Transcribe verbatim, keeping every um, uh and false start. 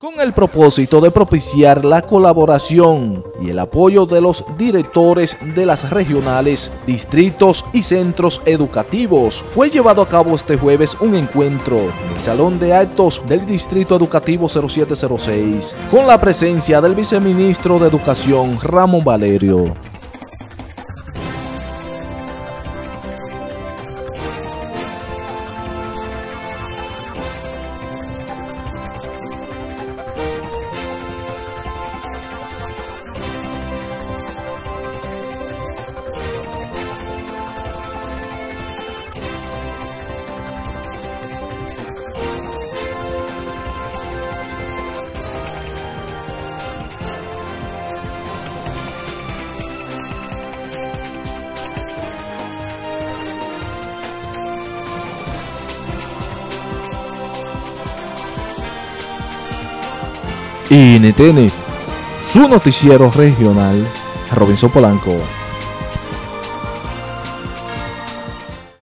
con el propósito de propiciar la colaboración y el apoyo de los directores de las regionales, distritos y centros educativos. Fue llevado a cabo este jueves un encuentro en el Salón de Actos del Distrito Educativo cero siete cero seis, con la presencia del viceministro de Educación, Ramón Valerio. Y N T N, su noticiero regional, Robinson Polanco.